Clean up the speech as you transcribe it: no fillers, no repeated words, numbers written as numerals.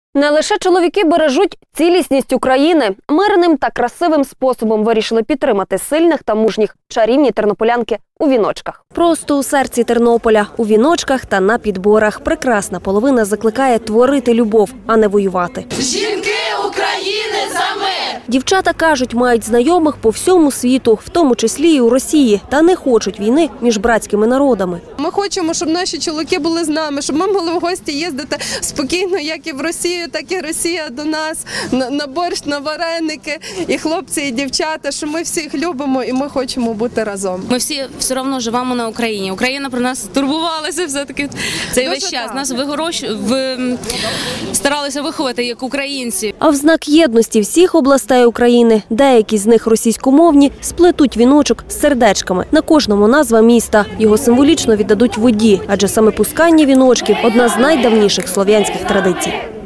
Не лише чоловіки бережуть цілісність України. Мирним та красивим способом вирішили підтримати сильних та мужніх чарівні тернополянки у віночках. Просто у серці Тернополя, у віночках та на підборах. Прекрасна половина закликає творити любов, а не воювати. Жінки України за мир! Дівчата кажуть, мають знайомих по всьому світу, в тому числі і у Росії, та не хочуть війни між братськими народами. Ми хочемо, щоб наші чоловіки були з нами, щоб ми могли в гості їздити спокійно, як і в Росію, так і Росія до нас, на борщ, на вареники, і хлопці, і дівчата, що ми всіх любимо і ми хочемо бути разом. Ми всі все одно живемо на Україні. Україна про нас турбувалася все-таки цей весь час. Нас старалися виховати як українці. А в знак єдності всіх областей України, деякі з них російськомовні, сплетуть віночок з сердечками. На кожному назва міста. Його символічно віддадуть воді, адже саме пускання віночків – одна з найдавніших слов'янських традицій.